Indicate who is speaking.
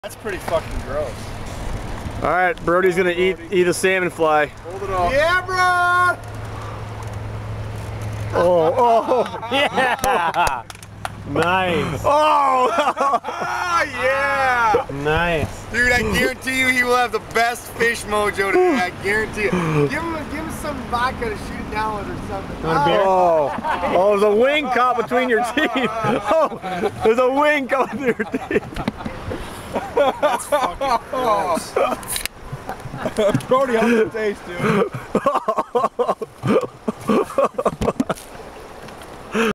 Speaker 1: That's pretty fucking gross.
Speaker 2: All right, Brody's gonna eat a salmon fly.
Speaker 1: Hold it off.
Speaker 3: Yeah, bro!
Speaker 2: Oh, yeah! Nice.
Speaker 3: Oh, yeah!
Speaker 2: Nice.
Speaker 3: Dude, I guarantee you he will have the best fish mojo today. I guarantee it. Give him some vodka to shoot it down with or something.
Speaker 2: Oh, there's a wing caught between your teeth. Oh, there's a wing caught between your teeth.
Speaker 1: That's fucking gross.
Speaker 3: Brody, how does it taste, dude?